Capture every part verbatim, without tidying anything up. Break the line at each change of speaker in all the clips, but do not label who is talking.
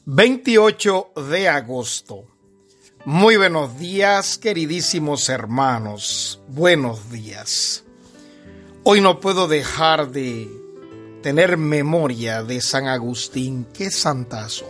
veintiocho de agosto. Muy buenos días, queridísimos hermanos. Buenos días. Hoy no puedo dejar de tener memoria de San Agustín. ¡Qué santazo!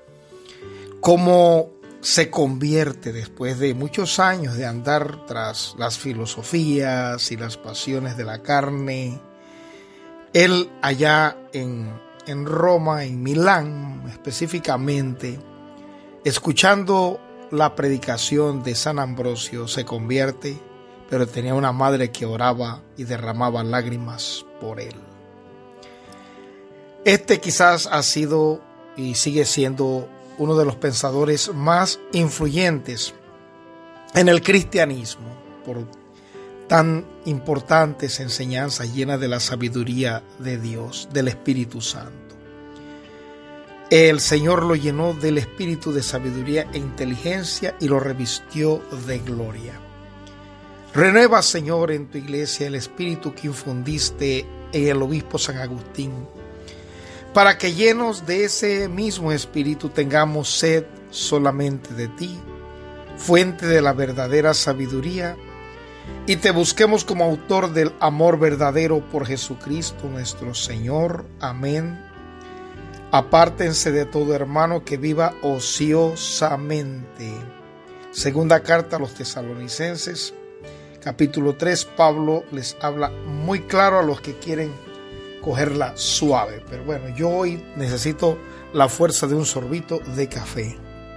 Cómo se convierte después de muchos años de andar tras las filosofías y las pasiones de la carne. Él allá en, en Roma, en Milán específicamente, escuchando la predicación de San Ambrosio, se convierte, pero tenía una madre que oraba y derramaba lágrimas por él. Este quizás ha sido y sigue siendo uno de los pensadores más influyentes en el cristianismo por tan importantes enseñanzas llenas de la sabiduría de Dios, del Espíritu Santo. El Señor lo llenó del espíritu de sabiduría e inteligencia y lo revistió de gloria. Renueva, Señor, en tu iglesia el espíritu que infundiste en el obispo San Agustín, para que llenos de ese mismo espíritu tengamos sed solamente de ti, fuente de la verdadera sabiduría, y te busquemos como autor del amor verdadero por Jesucristo nuestro Señor. Amén. Apártense de todo hermano que viva ociosamente. Segunda carta a los Tesalonicenses, capítulo tres. Pablo les habla muy claro a los que quieren cogerla suave. Pero bueno, yo hoy necesito la fuerza de un sorbito de café.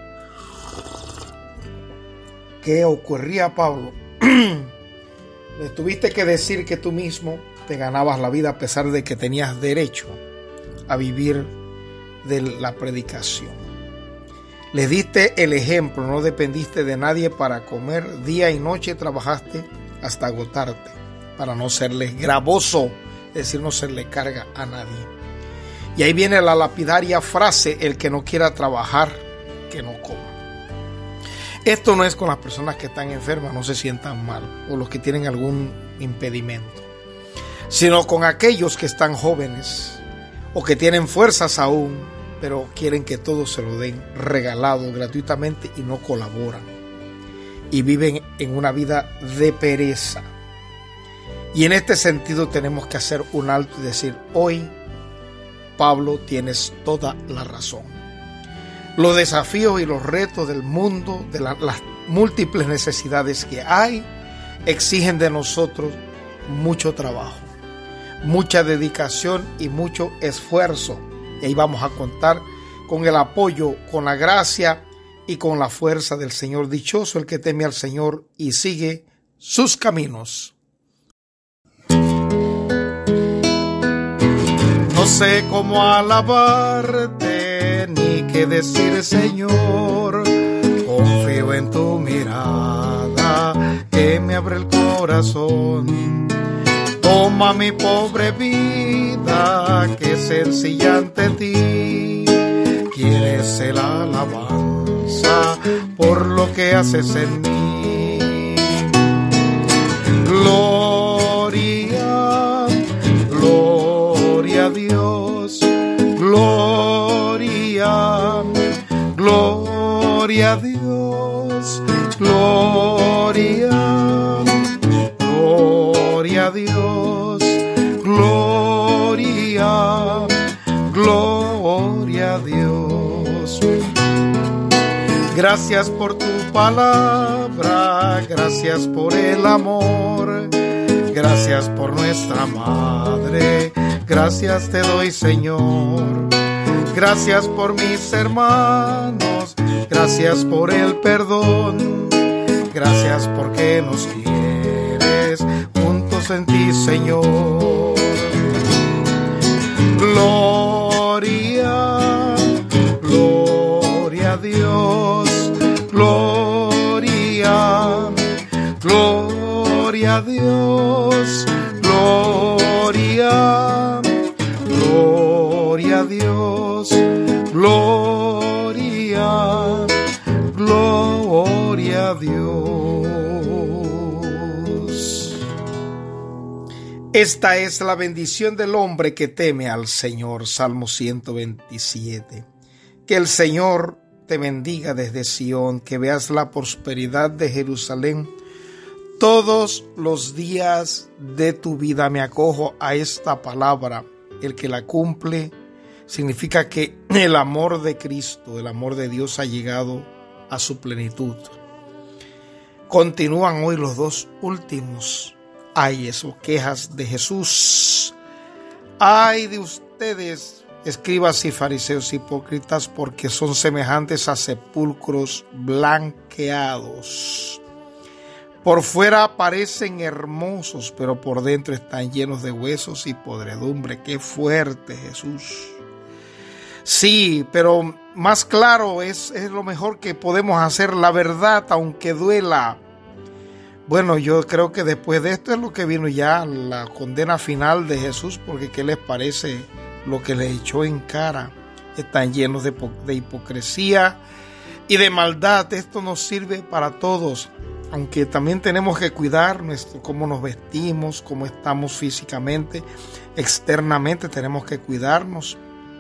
¿Qué ocurría, Pablo? Le tuviste que decir que tú mismo te ganabas la vida a pesar de que tenías derecho a vivir de la predicación. Le diste el ejemplo, no dependiste de nadie para comer, día y noche trabajaste hasta agotarte para no serle gravoso, es decir, no serle carga a nadie. Y ahí viene la lapidaria frase: el que no quiera trabajar, que no coma. Esto no es con las personas que están enfermas, no se sientan mal, o los que tienen algún impedimento, sino con aquellos que están jóvenes o que tienen fuerzas aún, pero quieren que todo se lo den regalado gratuitamente y no colaboran y viven en una vida de pereza. Y en este sentido tenemos que hacer un alto y decir: hoy, Pablo, tienes toda la razón. Los desafíos y los retos del mundo, de la, las múltiples necesidades que hay, exigen de nosotros mucho trabajo, mucha dedicación y mucho esfuerzo. Y ahí vamos a contar con el apoyo, con la gracia y con la fuerza del Señor. Dichoso el que teme al Señor y sigue sus caminos. No sé cómo alabarte ni qué decir, Señor. Confío en tu mirada que me abre el corazón. Toma mi pobre vida, que sencilla ante ti. Quieres el alabanza por lo que haces en mí. Gloria, gloria a Dios. Gloria, gloria a Dios. Gloria, gloria a Dios. Gloria, gloria a Dios. Gracias por tu palabra, gracias por el amor, gracias por nuestra madre, gracias te doy, Señor. Gracias por mis hermanos, gracias por el perdón, gracias porque nos quieres juntos en ti, Señor. Gloria, gloria a Dios. Gloria, gloria a Dios. Gloria, gloria a Dios. Gloria, gloria a Dios. Esta es la bendición del hombre que teme al Señor. Salmo ciento veintisiete. Que el Señor te bendiga desde Sión, que veas la prosperidad de Jerusalén todos los días de tu vida. Me acojo a esta palabra. El que la cumple significa que el amor de Cristo, el amor de Dios ha llegado a su plenitud. Continúan hoy los dos últimos ayes o quejas de Jesús. Ay de ustedes, escribas y fariseos hipócritas, porque son semejantes a sepulcros blanqueados. Por fuera parecen hermosos, pero por dentro están llenos de huesos y podredumbre. ¡Qué fuerte, Jesús! Sí, pero más claro es, es lo mejor que podemos hacer, la verdad, aunque duela. Bueno, yo creo que después de esto es lo que vino ya la condena final de Jesús, porque ¿qué les parece lo que les echó en cara? Están llenos de, de hipocresía y de maldad. Esto nos sirve para todos, aunque también tenemos que cuidar nuestro, cómo nos vestimos, cómo estamos físicamente, externamente tenemos que cuidarnos.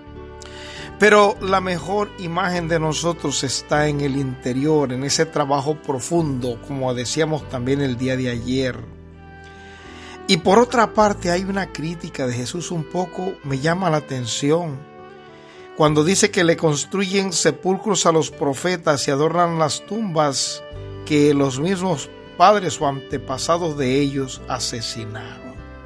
Pero la mejor imagen de nosotros está en el interior, en ese trabajo profundo, como decíamos también el día de ayer. Y por otra parte hay una crítica de Jesús un poco, me llama la atención, cuando dice que le construyen sepulcros a los profetas y adornan las tumbas que los mismos padres o antepasados de ellos asesinaron.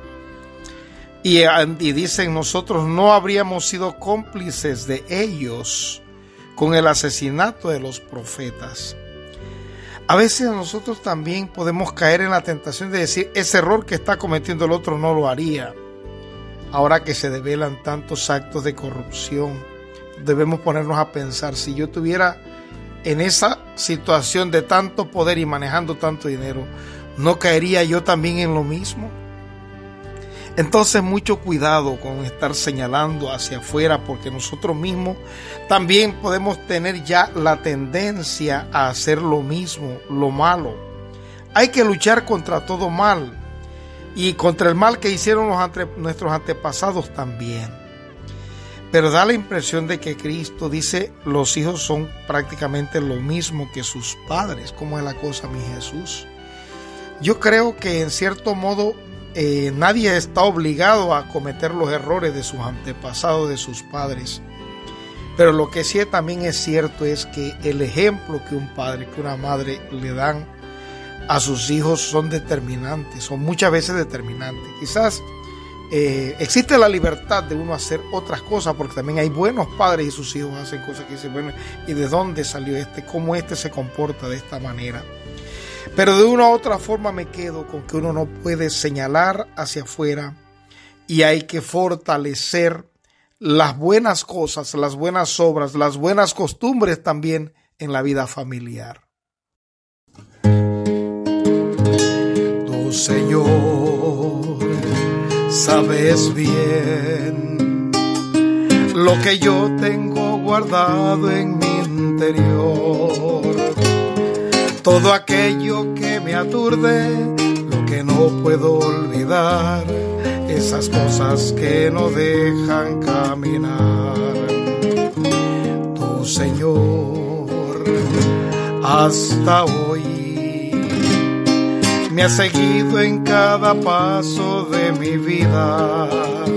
Y, y dicen, nosotros no habríamos sido cómplices de ellos con el asesinato de los profetas. A veces nosotros también podemos caer en la tentación de decir, ese error que está cometiendo el otro no lo haría. Ahora que se develan tantos actos de corrupción, debemos ponernos a pensar, si yo estuviera en esa situación de tanto poder y manejando tanto dinero, ¿no caería yo también en lo mismo? Entonces mucho cuidado con estar señalando hacia afuera, porque nosotros mismos también podemos tener ya la tendencia a hacer lo mismo, lo malo. Hay que luchar contra todo mal y contra el mal que hicieron los ante, nuestros antepasados también. Pero da la impresión de que Cristo dice, los hijos son prácticamente lo mismo que sus padres. ¿Cómo es la cosa, mi Jesús? Yo creo que en cierto modo Eh, nadie está obligado a cometer los errores de sus antepasados, de sus padres. Pero lo que sí también es cierto es que el ejemplo que un padre, que una madre le dan a sus hijos son determinantes, son muchas veces determinantes. Quizás eh, existe la libertad de uno hacer otras cosas, porque también hay buenos padres y sus hijos hacen cosas que dicen, bueno, ¿y de dónde salió este? ¿Cómo este se comporta de esta manera? Pero de una u otra forma me quedo con que uno no puede señalar hacia afuera y hay que fortalecer las buenas cosas, las buenas obras, las buenas costumbres también en la vida familiar. Tu Señor, sabes bien lo que yo tengo guardado en mi interior. Todo aquello que me aturde, lo que no puedo olvidar, esas cosas que no dejan caminar. Tu Señor, hasta hoy, me has seguido en cada paso de mi vida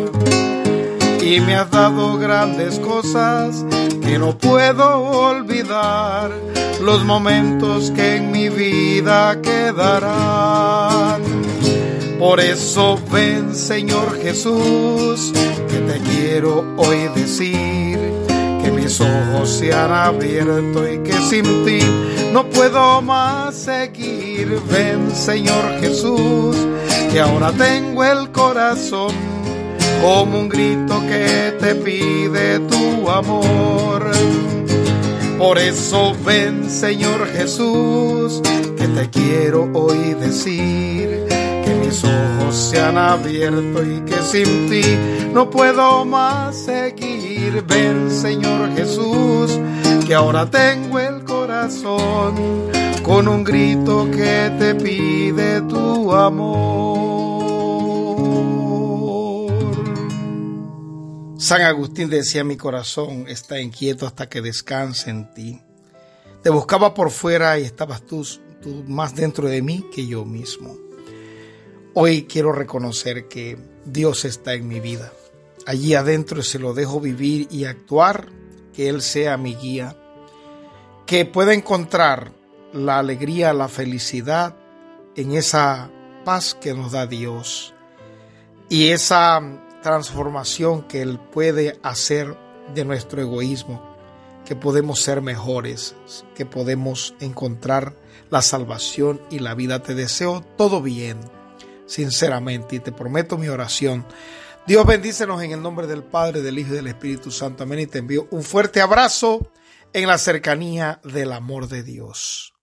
y me has dado grandes cosas que no puedo olvidar, los momentos que en mi vida quedarán. Por eso ven, Señor Jesús, que te quiero hoy decir, que mis ojos se han abierto y que sin ti no puedo más seguir. Ven, Señor Jesús, que ahora tengo el corazón como un grito que te pide tu amor. Por eso ven, Señor Jesús, que te quiero hoy decir, que mis ojos se han abierto y que sin ti no puedo más seguir. Ven, Señor Jesús, que ahora tengo el corazón con un grito que te pide tu amor. San Agustín decía: mi corazón está inquieto hasta que descanse en ti. Te buscaba por fuera y estabas tú, tú más dentro de mí que yo mismo. Hoy quiero reconocer que Dios está en mi vida. Allí adentro se lo dejo vivir y actuar, que Él sea mi guía, que pueda encontrar la alegría, la felicidad en esa paz que nos da Dios y esa transformación que Él puede hacer de nuestro egoísmo, que podemos ser mejores, que podemos encontrar la salvación y la vida. Te deseo todo bien, sinceramente, y te prometo mi oración. Dios bendícenos en el nombre del Padre, del Hijo y del Espíritu Santo. Amén. Y te envío un fuerte abrazo en la cercanía del amor de Dios.